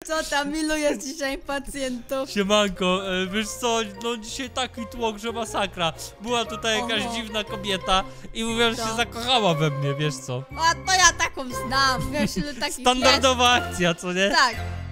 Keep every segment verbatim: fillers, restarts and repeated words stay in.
Co tam, ilu jest dzisiaj pacjentów? Siemanko, e, wiesz co, no dzisiaj taki tłok, że masakra. Była tutaj jakaś Oho. dziwna kobieta i mówiła, że Co? się zakochała we mnie, wiesz co. A to ja taką znam, wiesz ile takich Standardowa akcja, co nie? jest? Tak.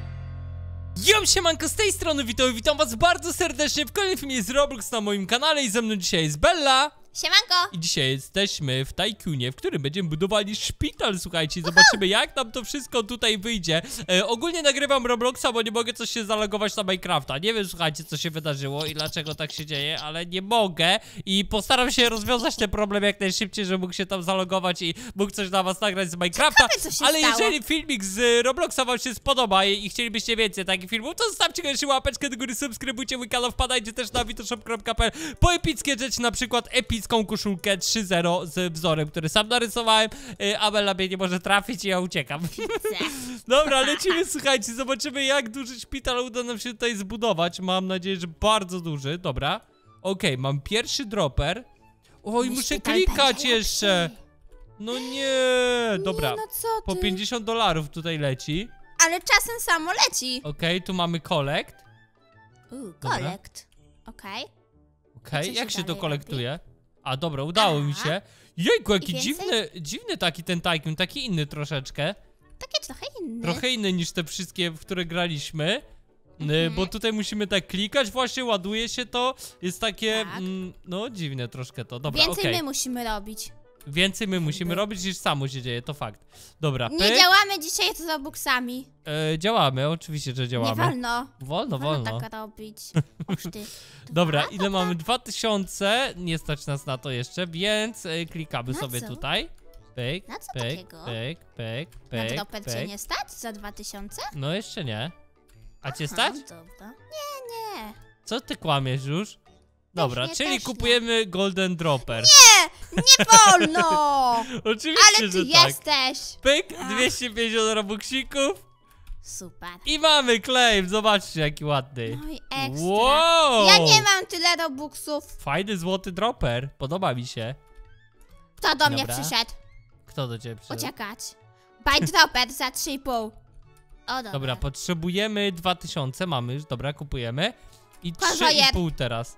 Jom, siemanko, z tej strony witam, witam was bardzo serdecznie w kolejnym filmie z Roblox na moim kanale i ze mną dzisiaj jest Bella. Siemanko. I dzisiaj jesteśmy w Tycoonie, w którym będziemy budowali szpital, słuchajcie, zobaczymy jak nam to wszystko tutaj wyjdzie. E, ogólnie nagrywam Robloxa, bo nie mogę coś się zalogować na Minecrafta. Nie wiem, słuchajcie, co się wydarzyło i dlaczego tak się dzieje, ale nie mogę i postaram się rozwiązać ten problem jak najszybciej, żeby mógł się tam zalogować i mógł coś dla was nagrać z Minecrafta. Ciekawe, co się Ale stało. jeżeli filmik z Robloxa wam się spodoba i chcielibyście więcej takich filmów, to zostawcie koniecznie łapeczkę do góry, subskrybujcie mój kanał, wpadajcie też na witoshop kropka p l po epickie rzeczy, na przykład epicką koszulkę trzy zero z wzorem, który sam narysowałem, yy, a Bella mnie nie może trafić i ja uciekam. Dobra, lecimy, słuchajcie, zobaczymy jak duży szpital uda nam się tutaj zbudować. Mam nadzieję, że bardzo duży, dobra. Okej, okay, mam pierwszy dropper. Oj, Mój muszę szpital klikać będzie jeszcze. lepszy. No nie, dobra. Nie, no co Po ty? pięćdziesiąt dolarów tutaj leci. Ale czasem samo leci. Okej, okay, tu mamy collect. Uuu, Dobra. kolekt. Okej. Okej, okay, Co się jak się to dalej kolektuje? A dobra, udało mi Aha. się. Jejku, jaki więcej? dziwny, dziwny taki ten Tycoon, taki inny troszeczkę. Takie trochę inne. Trochę inny niż te wszystkie, w które graliśmy. Mhm. Y, bo tutaj musimy tak klikać, właśnie ładuje się to. Jest takie, Tak. mm, no dziwne troszkę to. Dobra, Więcej okej. my musimy robić. Więcej my musimy Jakby. robić niż samo się dzieje, to fakt. Dobra, Nie pyk. działamy dzisiaj z Robuxami. E, działamy, oczywiście, że Nie działamy. wolno. Wolno, Wolno wolno. tak robić. Oż ty. Dobra, Dwa? ile mamy? dwa tysiące, nie stać nas na to jeszcze, więc y, klikamy Na sobie co? tutaj. Pyk, Na co pyk, takiego? pyk, pyk, Na pyk, dropper cię pyk. nie stać za dwa tysiące? No jeszcze nie. A cię Aha, stać? Dobra. Nie, nie. Co ty kłamiesz już? Dobra, nie, czyli też nie. kupujemy Golden Dropper. Nie, nie wolno! Oczywiście, Ale ty że tak. jesteś! Pyk, Ach. dwieście pięćdziesiąt robuxików Super. i mamy claim, zobaczcie jaki ładny. No i ekstra. Wow! Ja nie mam tyle robuxów. Fajny złoty dropper, podoba mi się. Kto do mnie Dobra. przyszedł? Kto do ciebie przyszedł? Poczekać. Buy dropper za trzy i pół. O, dobra. Dobra, potrzebujemy dwa tysiące, mamy już, dobra, kupujemy. I trzy i Konwojer. pół teraz.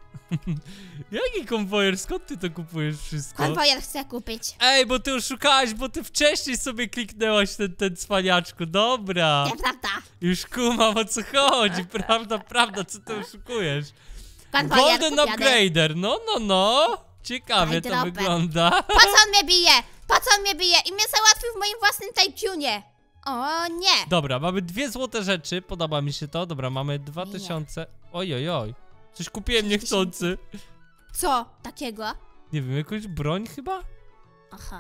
Jaki konwojer? Skąd ty to kupujesz wszystko? Konwojer chcę kupić. Ej, bo ty oszukałaś, bo ty wcześniej sobie kliknęłaś ten, ten cwaniaczku, dobra. Nieprawda. Już kumam o co chodzi, prawda, prawda, co ty oszukujesz? Konwojer Golden kupiony. Upgrader, no, no, no. Ciekawie to Dropper. wygląda. Po co on mnie bije? Po co on mnie bije? I mnie załatwił w moim własnym Tycoonie. O nie. Dobra, mamy dwie złote rzeczy, podoba mi się to. Dobra, mamy dwa tysiące. Oj, oj, oj. Coś kupiłem niechcący. Co takiego? Nie wiem, jakąś broń chyba? Aha.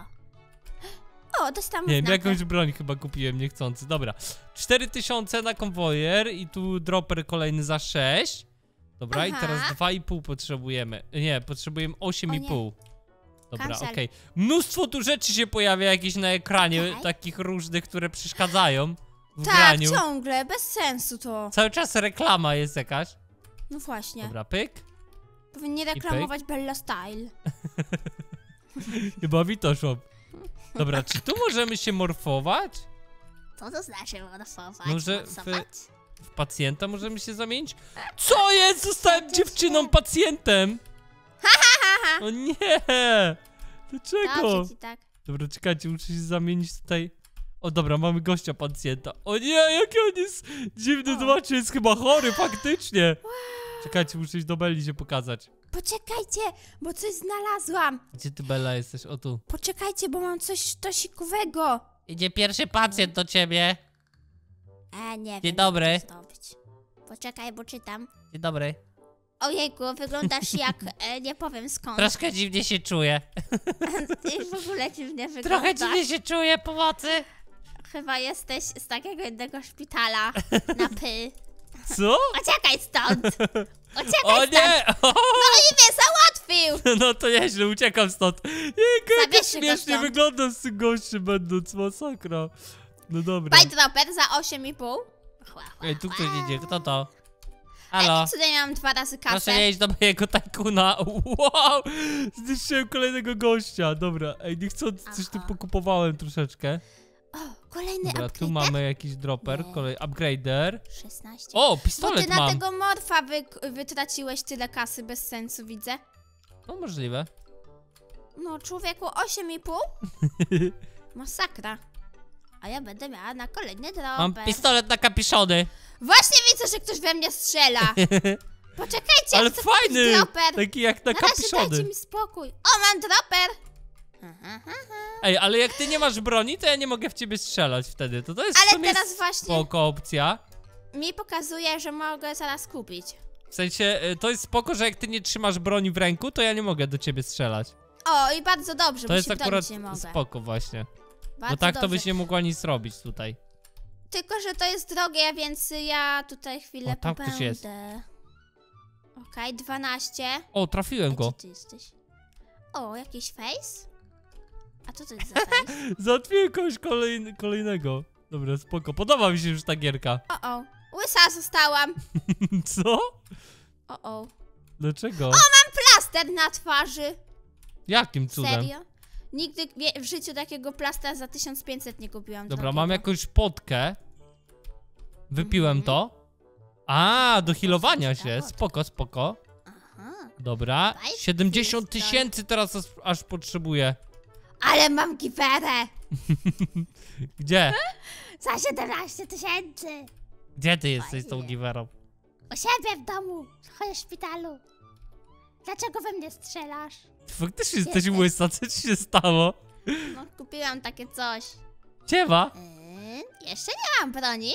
O, dostałam Nie wiem, oznakę. jakąś broń chyba kupiłem niechcący. Dobra, cztery tysiące na konwojer i tu dropper kolejny za sześć. Dobra, i Aha. teraz dwa i pół potrzebujemy. Nie, potrzebujemy osiem i pół. Dobra, Cancel. okej. Mnóstwo tu rzeczy się pojawia jakieś na ekranie, Okej. takich różnych, które przeszkadzają w Tak, graniu. ciągle, bez sensu to. Cały czas reklama jest jakaś. No właśnie. Dobra, pyk. Powinni reklamować Bella Style. Chyba Vitoshop. Dobra, czy tu możemy się morfować? Co to znaczy morfować? Może w- Morsować? W pacjenta możemy się zamienić? Co jest? Zostałem dziewczyną pacjentem! O nie! Dlaczego? Dobrze ci tak. Dobra, czekajcie, muszę się zamienić tutaj. O dobra, mamy gościa pacjenta. O nie, jaki on jest dziwny, O. zobaczcie, jest chyba chory, faktycznie. Czekajcie, muszę iść do Belli się pokazać. Poczekajcie, bo coś znalazłam. Gdzie ty, Bella, jesteś? O tu. Poczekajcie, bo mam coś sztosikowego. Idzie pierwszy pacjent do ciebie. E, nie Dzień wiem, dobry. jak to zrobić. Poczekaj, bo czytam. Dzień dobry. Ojejku, wyglądasz jak, e, nie powiem skąd. Troszkę dziwnie się czuję. Ty w ogóle dziwnie wyglądasz. Trochę dziwnie się czuję, pomocy. Chyba jesteś z takiego jednego szpitala na py. Co? Uciekaj stąd! Uciekaj O stąd! nie! O! No i mnie załatwił! No to nieźle, uciekam stąd. Jejku, jak Zabierzcie go śmiesznie stąd. wyglądam z tym gościem będąc, masakra. No dobra. Buy dropper za osiem i pół. Ej, tu ktoś idzie, kto to? Ale Halo? cudem miałam dwa razy kasę. Proszę nie iść do mojego Tycoona. Wow! Zniszczyłem kolejnego gościa. Dobra, ej, niechcący coś tu Aha. pokupowałem troszeczkę. O, kolejny Dobra, upgrade. tu mamy jakiś dropper, Nie. kolej upgrader. szesnaście. O, Bo pistolet ty na mam. tego morfa wy, wytraciłeś tyle kasy bez sensu, widzę. No możliwe. No, człowieku, osiem i pół? Masakra. A ja będę miała na kolejny dropper. Mam pistolet na kapiszony. Właśnie widzę, że ktoś we mnie strzela. Poczekajcie, Ale chcę fajny, kupić dropper. taki jak na Na razie kapiszony. dajcie mi spokój. O, mam dropper. Aha, aha. Ej, ale jak ty nie masz broni, to ja nie mogę w ciebie strzelać wtedy. To to jest w Ale sumie teraz właśnie spoko opcja. mi pokazuje, że mogę zaraz kupić. W sensie, y, to jest spoko, że jak ty nie trzymasz broni w ręku, to ja nie mogę do ciebie strzelać. O, i bardzo dobrze, To bo jest się akurat bronić nie mogę. spoko właśnie. Bardzo Bo tak dobrze. to byś nie mogła nic robić tutaj. Tylko, że to jest drogie, więc ja tutaj chwilę O, tam ktoś pobędę. jest. Okej, dwanaście. O, trafiłem A go. gdzie ty jesteś? O, jakiś face? A co to jest za face? Załatwiłem kogoś kolejny, kolejnego. Dobra, spoko. Podoba mi się już ta gierka. O, o. Łysa zostałam. Co? O, o. Dlaczego? Plaster na twarzy. Jakim cudem? Serio? Nigdy w życiu takiego plastera za tysiąc pięćset nie kupiłam. Dobra, drogiego. mam jakąś potkę. Wypiłem Mhm. to. A, do healowania się. ciekawe. Spoko, spoko. Aha. Dobra. Daj siedemdziesiąt pistolet. tysięcy teraz aż, aż potrzebuję. Ale mam giwerę. Gdzie? Za siedemnaście tysięcy. Gdzie ty jesteś z tą Fajnie. giwerą? U siebie w domu. W szpitalu. Dlaczego we mnie strzelasz? Faktycznie jesteś Jesteś. łysa, co ci się stało? No, kupiłam takie coś. Gdzie ma? Yy, jeszcze nie mam broni.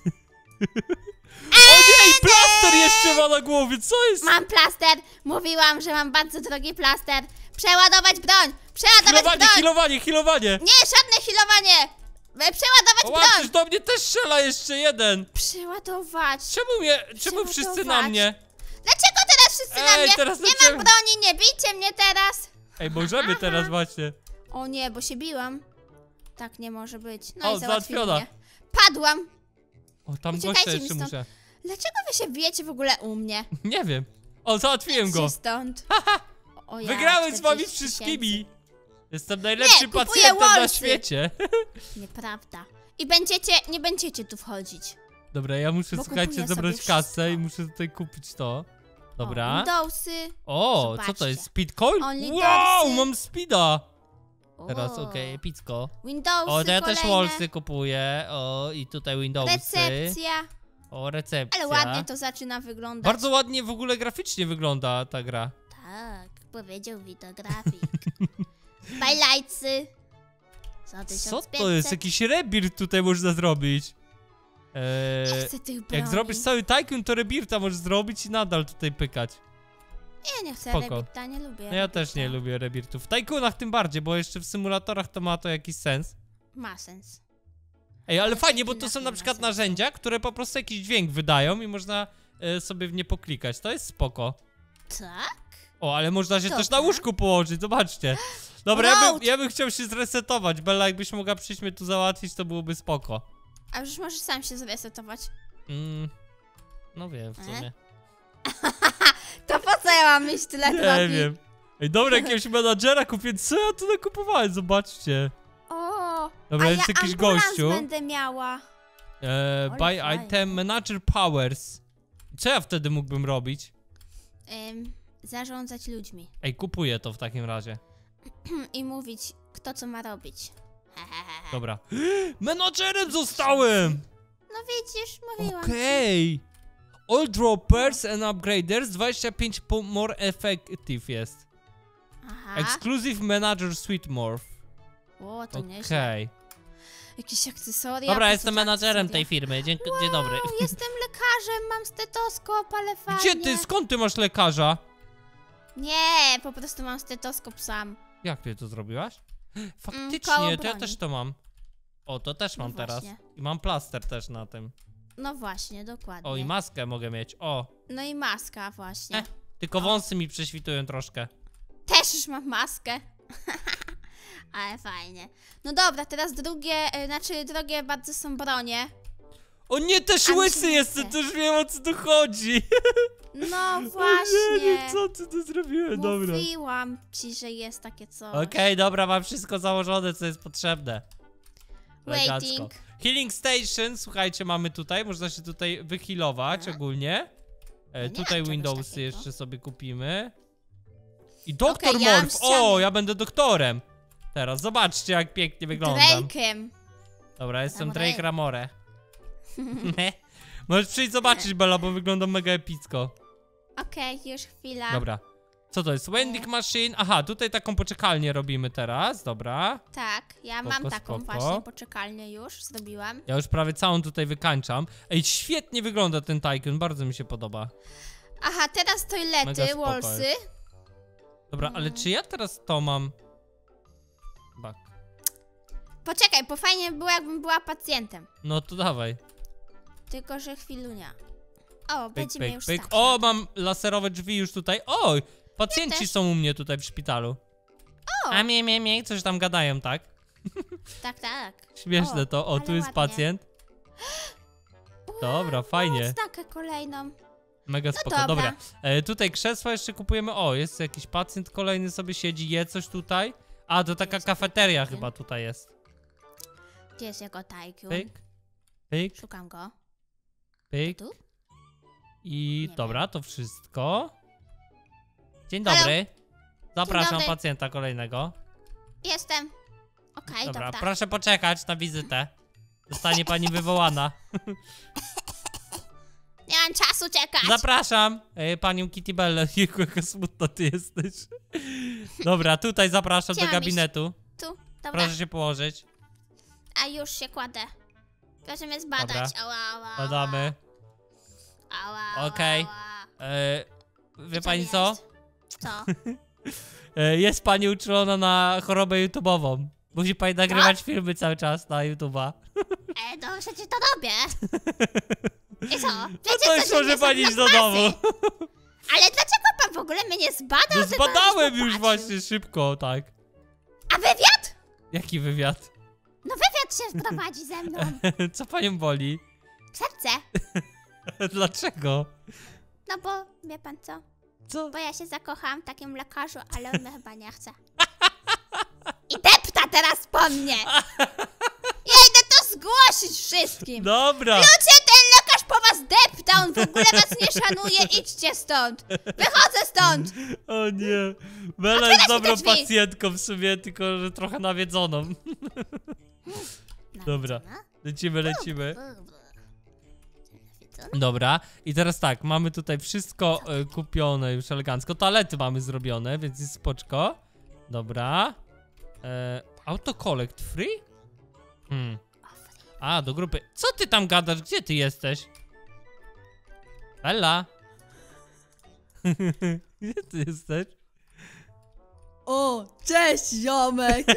O nie, i plaster jeszcze ma na głowie, co jest? Mam plaster. Mówiłam, że mam bardzo drogi plaster. Przeładować broń. Przeładować Healowanie, broń. healowanie, healowanie! Nie, żadne healowanie. E, Przeładować O, broń. łapiesz, do mnie też strzela jeszcze jeden! Przeładować. Czemu mnie, czemu wszyscy na Przeładować. mnie? Dlaczego teraz wszyscy na Ej, mnie? teraz Nie zacząłem- mam broni, nie bijcie mnie teraz. Ej, możemy Aha. teraz właśnie. O nie, bo się biłam. Tak nie może być. No O, i załatwili załatwiona. mnie. Padłam. O, tam Uciekajcie gościa mi jeszcze stąd. muszę. Dlaczego wy się bijecie w ogóle u mnie? Nie wiem. O, załatwiłem go. Idźcie stąd. O, ja, Wygrałem z wami czterdzieści wszystkimi. Jestem najlepszym Nie, kupuję pacjentem na Wolsy. świecie. tysięcy. Nieprawda. I będziecie, nie będziecie tu wchodzić. Dobra, ja muszę, Bo słuchajcie, kupuję zabrać sobie kasę wszystko. i muszę tutaj kupić to. O, Dobra. Windowsy. O, co to Zobaczcie. jest? Speed coin? Only Wow, dorsy. mam speeda. O, Teraz okej, epicko. Windowsy O, to ja też kolejne. Wallsy kupuję. O, i tutaj Windowsy. Recepcja. O, recepcja. Ale ładnie to zaczyna wyglądać. Bardzo ładnie w ogóle graficznie wygląda ta gra. Tak, powiedział widografik. Highlightsy. Za tysiąc Co pięćset. to jest? Jakiś rebirth tutaj można zrobić. Nie Eee, chcę tych broni. jak zrobisz cały Tycoon, to rebirtha możesz zrobić i nadal tutaj pykać. Nie, nie chcę Spoko. rebirta, nie lubię No ja rebirta. też nie lubię rebirthów. W Tycoonach tym bardziej, bo jeszcze w symulatorach to ma to jakiś sens. Ma sens. Ej, ale Ale fajnie, bo w to innych są nie na ma przykład sensu. narzędzia, które po prostu jakiś dźwięk wydają i można e, sobie w nie poklikać. To jest spoko. Tak? O, ale można się też na Dobra. łóżku położyć, zobaczcie. Dobra, ja, Load. by, ja bym chciał się zresetować. Bella, jakbyś mogła przyjść mnie tu załatwić, to byłoby spoko. A już możesz sam się zresetować. Mm, no wiem, w E? sumie. To po co ja mam mieć tyle Nie drogi? wiem. Ej, dobra, jakiegoś menadżera kupię. Co ja tu nakupowałem? Zobaczcie. O, Dobra, a jest ja jakiś ambulans gościu. będę miała. E, buy fajnie. item manager powers. Co ja wtedy mógłbym robić? Ym, zarządzać ludźmi. Ej, kupuję to w takim razie. I mówić, kto co ma robić. Dobra. Menadżerem zostałem! No widzisz, mówiłam ci. Okej. All droppers and upgraders dwadzieścia pięć po- more effective jest. Aha. Exclusive manager suite morph. O, to nieźle. Okej. Jakieś akcesoria. Dobra, po co jestem za menadżerem tej akcesoria? firmy. Dzień, dzień dobry. Wow, jestem lekarzem, mam stetoskop, ale fajnie. Gdzie ty? Skąd ty masz lekarza? Nie, po prostu mam stetoskop sam. Jak ty to zrobiłaś? koło Faktycznie, to ja broni. też to mam. O, to też No mam teraz. właśnie. I mam plaster też na tym. No właśnie, dokładnie. O, i maskę mogę mieć. O, No i maska właśnie. Eh. tylko wąsy mi prześwitują troszkę. Też już mam maskę. Ale fajnie. No dobra, teraz drugie, y, znaczy drogie bardzo są bronie. O nie, też A mi się łysy nie jestem, chce. też wiem o co tu chodzi. No O nie, właśnie. nie, co ty tu zrobiłem, dobra. Mówiłam ci, że jest takie coś. Okej, dobra, mam wszystko założone, co jest potrzebne. elegancko. Waiting. Healing Station, słuchajcie, mamy tutaj, można się tutaj wyhealować Aha. ogólnie. E, nie tutaj mam czegoś Windowsy takiego. jeszcze sobie kupimy. I Doktor Okej, ja mam Morph, ściany. o, ja będę doktorem. Teraz, zobaczcie jak pięknie wyglądam. Drake'em. Dobra, jestem Dobra. Drake Ramore. Możesz przyjść zobaczyć, Bella, bo wygląda mega epicko. Okej, już chwila. Dobra. Co to jest? Wending Machine. Aha, tutaj taką poczekalnię robimy teraz, dobra. Tak, ja Spoko, mam taką spoko. właśnie poczekalnię już, zrobiłam. Ja już prawie całą tutaj wykańczam. Ej, świetnie wygląda ten Tycoon, bardzo mi się podoba. Aha, teraz Mega toilety, spoko wallsy. jest. Dobra, ale czy ja teraz to mam... Bak. Poczekaj, bo fajnie by było, jakbym była pacjentem. No to dawaj. Tylko, że chwilunia. O, Pyk, będzie mnie pyk, już pyk. stać. O, mam laserowe drzwi już tutaj. Oj, pacjenci też. są u mnie tutaj w szpitalu. O, A mie, mie, mie, coś tam gadają, tak? tak, tak. Śmieszne O, to. O, ale tu jest ładnie. pacjent. Dobra, fajnie. Odznakę kolejną. Mega spoko. dobra. Dobra, e, tutaj krzesła jeszcze kupujemy. O, jest jakiś pacjent kolejny sobie siedzi, je coś tutaj. A, to taka Jest kafeteria pacjent. chyba tutaj jest. Gdzie jest jego Tycoon? Pyk, pyk, Szukam go. pyk. Tu? I Nie dobra, to wszystko. Dzień Halo? dobry. Zapraszam dobry. pacjenta kolejnego. Jestem. Okej, Dobra, dobra. proszę poczekać na wizytę. Zostanie pani wywołana. Nie mam czasu czekać. Zapraszam e, panią Kitty Bell. Jejku, jaka smutna ty jesteś. Dobra, tutaj zapraszam Gdzie do mam gabinetu. Tu, dobra. Proszę się położyć. A już się kładę. Proszę mnie zbadać. Dobra. Ała, ała, Badamy. Ała, ała, Okej. ała. E, wie Co pani co? jest? Co? E, jest pani uczulona na chorobę YouTube'ową. Musi pani nagrywać filmy cały czas na YouTube'a. E, no przecież to robię. I co? No Przecież to już się może nie pani są iść do masy. domu. Ale dlaczego pan w ogóle mnie nie zbadał? No tylko zbadałem nas już popatrzył? właśnie szybko, tak. A wywiad? Jaki wywiad? No wywiad się prowadzi ze mną. Co panią boli? Serce. Dlaczego? No bo, wie pan co? Co? Bo ja się zakochałam w takim lekarzu, ale on mnie chyba nie chce. I depta teraz po mnie. Ja idę to zgłosić wszystkim. Dobra. Ludzie, ten lekarz po was depta, on w ogóle was nie szanuje, idźcie stąd. Wychodzę stąd. O nie. Bella Otwierać jest mi dobrą te drzwi. pacjentką w sumie, tylko że trochę nawiedzoną. Dobra. Lecimy, lecimy. Dobra, i teraz tak, mamy tutaj wszystko e, kupione już elegancko. Toalety mamy zrobione, więc jest spoczko. Dobra. E, auto collect free? Hmm. A, do grupy. Co ty tam gadasz? Gdzie ty jesteś? Bella? Gdzie ty jesteś? O, cześć ziomek!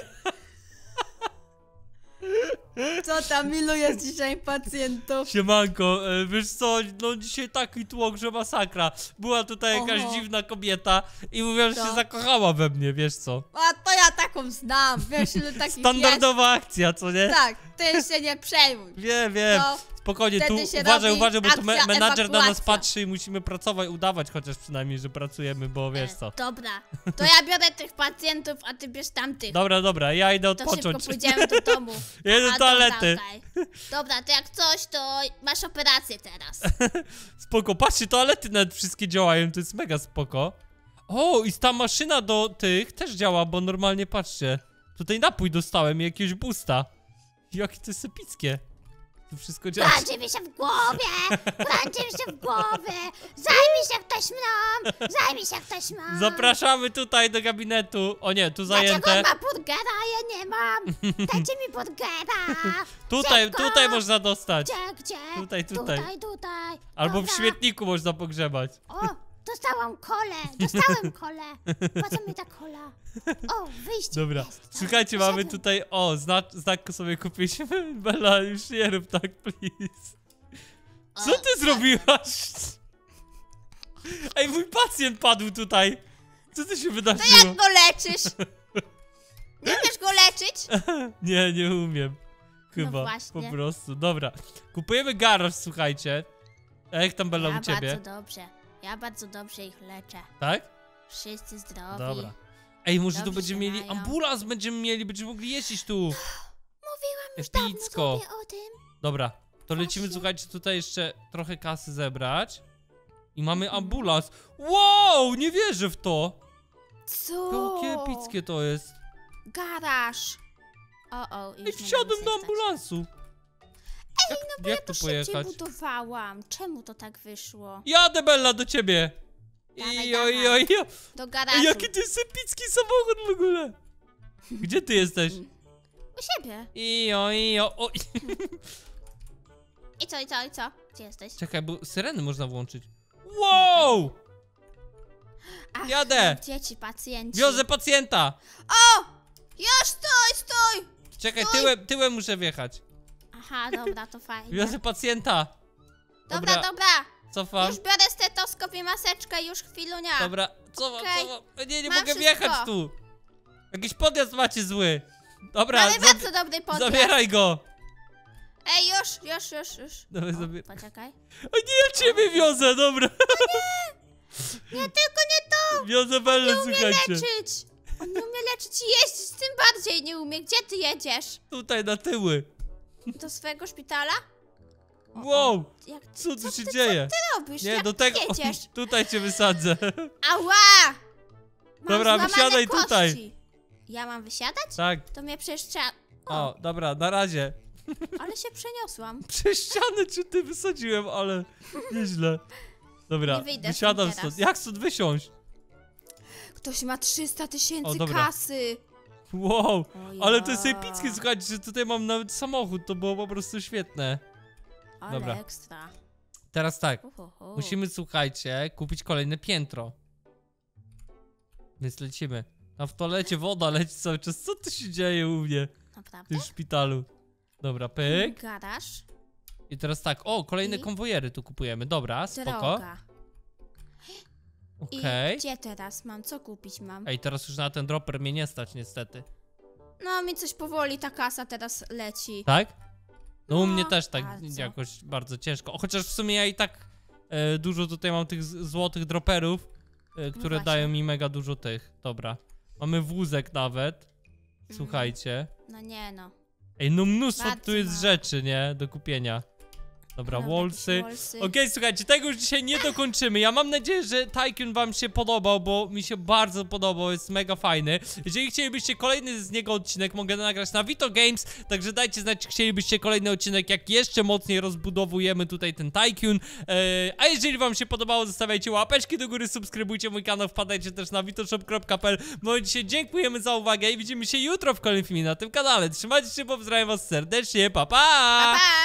Co tam, ilu jest dzisiaj pacjentów? Siemanko, e, wiesz co, no dzisiaj taki tłok, że masakra. Była tutaj jakaś Oho. dziwna kobieta i mówiła, że się Tak. zakochała we mnie, wiesz co? A to ja taką znam, wiesz ile takich Standardowa akcja, co nie? jest? Tak, ty się nie przejmuj. Wiem, wiem. To Spokojnie, tu wtedy się uważaj, robi uważaj, bo tu me akcja menadżer na nas ewakuacja. patrzy i musimy pracować, udawać chociaż przynajmniej, że pracujemy, bo wiesz co. E, dobra, to ja biorę tych pacjentów, a ty bierz tamtych. Dobra, dobra, ja idę To szybko odpocząć. pójdziemy do domu. Ja idę do A, toalety. Dobra, okej. Dobra, to jak coś, to masz operację teraz. Spoko, patrzcie, toalety nawet wszystkie działają, to jest mega spoko. O, i ta maszyna do tych też działa, bo normalnie, patrzcie, tutaj napój dostałem i jakiegoś boosta. Jakie to jest epickie. Tu wszystko działa. Kręci mi się w głowie, kręci mi się w głowie. Zajmij się ktoś mną, zajmij się ktoś mną. Zapraszamy tutaj do gabinetu. O nie, tu Dlaczego zajęte. on ma burgera, a ja nie mam? Dajcie mi burgera. Tutaj, Szybko. tutaj można dostać. Gdzie, gdzie? Tutaj, tutaj. Tutaj, tutaj. Albo w Dobra. śmietniku można pogrzebać. O, dostałam kolę, dostałem kolę. Po co mi ta kola? O, wyjście Dobra, jest. słuchajcie, mamy Wszedłem. tutaj, o, znak, znak sobie kupiliśmy. Bella, już nie rób tak, please. Co O, ty zrobiłaś? Ej, mój pacjent padł tutaj. Co to się To wydarzyło? jak go leczysz? Nie umiesz go leczyć? Nie, nie umiem. Chyba, No właśnie. po prostu. Dobra, kupujemy garaż, słuchajcie. A jak tam Bella Ja u ciebie? bardzo dobrze. Ja bardzo dobrze ich leczę. Tak? Wszyscy zdrowi. Dobra. Ej, może tu Dobrze będziemy się mieli mają. ambulans, będziemy mieli, będziemy mogli jeździć tu. Mówiłam Epicko. Mówię o tym. Dobra, to lecimy, Właśnie. słuchajcie, tutaj jeszcze trochę kasy zebrać. I mamy ambulans. Wow, nie wierzę w to. Co? Jakie epickie to jest. Garaż. O, o, już Ej, nie wsiadłem mogę do stać. ambulansu. Ej, jak, No bo jak ja to tu szybciej pojechać? budowałam. Czemu to tak wyszło? Jadę, Bella, do ciebie. Dawaj, Ijo, dawaj. ijo, ijo. Do Ej, garażu. jaki to jest epicki samochód w ogóle. Gdzie ty jesteś? U siebie. Ijo, ijo. O, I co, i co, i co? Gdzie jesteś? czekaj, bo syreny można włączyć. Wow! Ach, Jadę. dzieci, pacjenci. Wiozę pacjenta. O! Już stój, stój! Czekaj, Stój. tyłem, tyłem muszę wjechać. Aha, dobra, to fajnie. Wiozę pacjenta. Dobra, Dobra, dobra. cofam. Już biorę stetoskop i maseczkę, już chwilunia. Dobra, cofam, Okej. cofam. Nie, nie Mam mogę wszystko. wjechać tu. Jakiś podjazd macie zły. Dobra, Ale zabi- bardzo dobry podjazd. zabieraj go. Ej, już, już, już, już. Dawaj, O, zabi- poczekaj. O nie, ja ciebie wiozę, dobra. Nie, tylko nie to! Wiozę Bellę, Nie umie słuchajcie. leczyć! On nie umie leczyć i jeździć, tym bardziej nie umie. Gdzie ty jedziesz? Tutaj na tyły. Do swojego szpitala? O, Wow, o, Jak ty, co tu co się ty, dzieje? Co ty robisz? Nie, Jak do ty tego. jedziesz? Tutaj cię wysadzę. Ała! Mam Dobra, złamane wysiadaj kości. tutaj. Ja mam wysiadać? Tak. To mnie przecież trzeba... O, dobra, na razie. Ale się przeniosłam. Przez ścianę cię ty wysadziłem, ale nieźle. Dobra, Nie wyjdę wysiadam stąd stąd. teraz. Jak stąd wysiąść? Ktoś ma trzysta O, tysięcy dobra. kasy. Wow, O ale to jest ja. epickie, słuchajcie, że tutaj mam nawet samochód, to było po prostu świetne. Ale Dobra. ekstra. Teraz tak, Uhuhu. musimy, słuchajcie, kupić kolejne piętro. Więc lecimy. A w toalecie woda leci cały czas. Co tu się dzieje u mnie w Naprawdę? tym szpitalu? Dobra, pyk. Garaż. I teraz tak, o, kolejne I? konwojery tu kupujemy. Dobra, spoko. Droga. Okej. I gdzie teraz mam? Co kupić mam? Ej, teraz już na ten dropper mnie nie stać niestety. No mi coś powoli ta kasa teraz leci. Tak? No u No, mnie też tak bardzo. jakoś bardzo ciężko. Chociaż w sumie ja i tak e, dużo tutaj mam tych z- złotych droperów, e, które właśnie. dają mi mega dużo tych. Dobra. Mamy wózek nawet. Słuchajcie. No nie no. Ej, no mnóstwo Bardzo tu jest mało. rzeczy, nie? Do kupienia. Dobra, Dobra, wallsy. jakieś wallsy. Okej, słuchajcie, tego już dzisiaj nie dokończymy. Ja mam nadzieję, że Tycoon wam się podobał, bo mi się bardzo podobał, jest mega fajny. Jeżeli chcielibyście kolejny z niego odcinek, mogę nagrać na Vito Games, także dajcie znać, czy chcielibyście kolejny odcinek, jak jeszcze mocniej rozbudowujemy tutaj ten Tycoon. Eee, a jeżeli wam się podobało, zostawiajcie łapeczki do góry, subskrybujcie mój kanał, wpadajcie też na vitoshop kropka p l. No i dzisiaj dziękujemy za uwagę i widzimy się jutro w kolejnym filmie na tym kanale. Trzymajcie się, pozdrawiam was serdecznie, pa pa! Pa, pa!